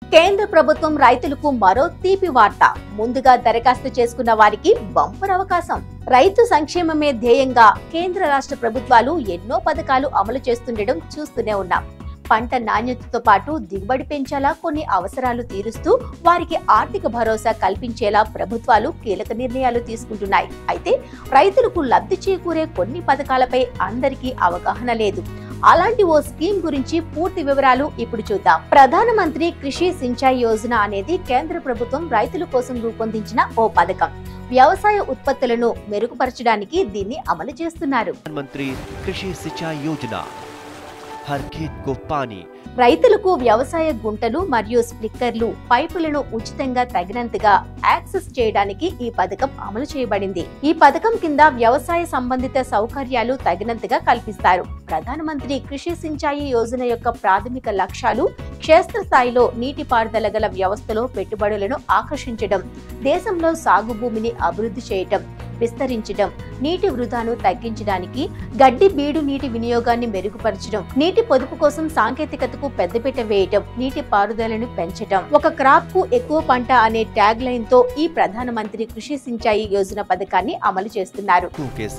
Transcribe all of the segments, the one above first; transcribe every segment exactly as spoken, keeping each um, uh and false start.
కేంద్ర ప్రభుత్వం రైతులకు మరో తీపి వార్త. ముందుగా దరఖాస్తు చేసుకున్న వారికి బంపర్ అవకాశం. రైతు సంక్షేమమే ధ్యేయంగా కేంద్ర రాష్ట్ర ప్రభుత్వాలు ఎన్నో పథకాలు అమలు చేస్తుండడం చూస్తూనే ఉన్నాం. పంట నాణ్యతతో పాటు దిగుబడి పెంచేలా, కొన్ని అవసరాలు తీరుస్తూ వారికి ఆర్థిక భరోసా కల్పించేలా ప్రభుత్వాలు కీలక నిర్ణయాలు తీసుకుంటున్నాయి. అయితే రైతులకు లబ్ధి చేకూరే కొన్ని పథకాలపై అందరికీ అవగాహన లేదు. అలాంటి ఓ స్కీమ్ గురించి పూర్తి వివరాలు ఇప్పుడు చూద్దాం. ప్రధానమంత్రి కృషి సించాయి యోజన అనేది కేంద్ర ప్రభుత్వం రైతుల కోసం రూపొందించిన ఓ పథకం. వ్యవసాయ ఉత్పత్తులను మెరుగుపరచడానికి దీన్ని అమలు చేస్తున్నారు. ప్రధానమంత్రి కృషి సించాయి యోజన హర్ ఖేత్ కో పానీ. రైతులకు వ్యవసాయ గుంటలు మరియు స్ప్రింక్లర్లు, పైపులను ఉచితంగా తగినంతగా యాక్సెస్ చేయడానికి ఈ పథకం అమలు చేయబడింది. ఈ పథకం కింద వ్యవసాయ సంబంధిత సౌకర్యాలు తగినంతగా కల్పిస్తారు. ప్రధానమంత్రి కృషి సించాయి యోజన యొక్క ప్రాథమిక లక్ష్యాలు క్షేత్రస్థాయిలో నీటిపారుదల గల వ్యవస్థలో పెట్టుబడులను ఆకర్షించడం, దేశంలో సాగు భూమిని అభివృద్ధి చేయటం, విస్తరించడం, నీటి వృధాను తగ్గించడానికి, గడ్డి బీడు నీటి వినియోగాన్ని మెరుగుపరచడం, నీటి పొదుపు కోసం సాంకేతికతకు పెద్దపీట వేయటం, నీటి పారుదలను పెంచడం, ఒక క్రాప్ కు ఎక్కువ పంట అనే ట్యాగ్ లైన్ తో ఈ ప్రధానమంత్రి కృషి సించాయి యోజన పథకాన్ని అమలు చేస్తున్నారు.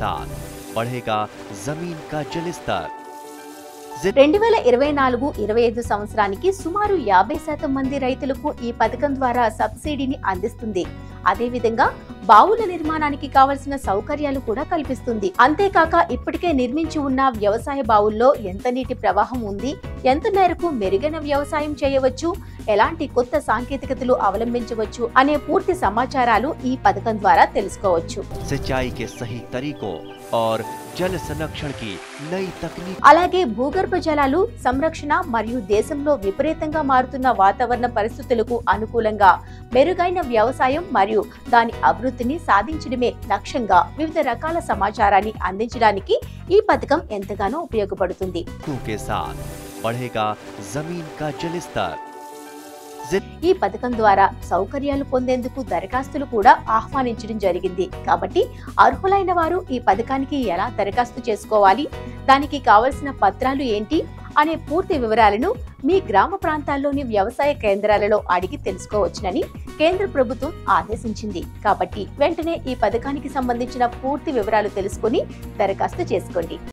రెండు వేల ఇరవై నాలుగు ఇరవై ఐదు సంవత్సరానికి సుమారు యాభై శాతం మంది రైతులకు ఈ పథకం ద్వారా సబ్సిడీని అందిస్తుంది. అదేవిధంగా బావుల నిర్మాణానికి కావలసిన సౌకర్యాలు కూడా కల్పిస్తుంది. అంతేకాక ఇప్పటికే నిర్మించి ఉన్న వ్యవసాయ బావుల్లో ఎంత నీటి ప్రవాహం ఉంది, ఎంత మేరకు మెరుగైన వ్యవసాయం చేయవచ్చు, ఎలాంటి కొత్త సాంకేతికతలు అవలంబించవచ్చు అనే పూర్తి సమాచారాలు ఈ పథకం ద్వారా తెలుసుకోవచ్చు. అలాగే భూగర్భ జలాలు సంరక్షణ మరియు దేశంలో విపరీతంగా మారుతున్న వాతావరణ పరిస్థితులకు అనుకూలంగా మెరుగైన వ్యవసాయం మరియు దాని అభివృద్ధిని సాధించడమే లక్ష్యంగా వివిధ రకాల సమాచారాన్ని అందించడానికి ఈ పథకం ఎంతగానో ఉపయోగపడుతుంది. ఈ పథకం ద్వారా సౌకర్యాలు పొందేందుకు దరఖాస్తులు కూడా ఆహ్వానించడం జరిగింది. కాబట్టి అర్హులైన వారు ఈ పథకానికి ఎలా దరఖాస్తు చేసుకోవాలి, దానికి కావలసిన పత్రాలు ఏంటి అనే పూర్తి వివరాలను మీ గ్రామ ప్రాంతాల్లోని వ్యవసాయ కేంద్రాలలో అడిగి తెలుసుకోవచ్చునని కేంద్ర ప్రభుత్వం ఆదేశించింది. కాబట్టి వెంటనే ఈ పథకానికి సంబంధించిన పూర్తి వివరాలు తెలుసుకుని దరఖాస్తు చేసుకోండి.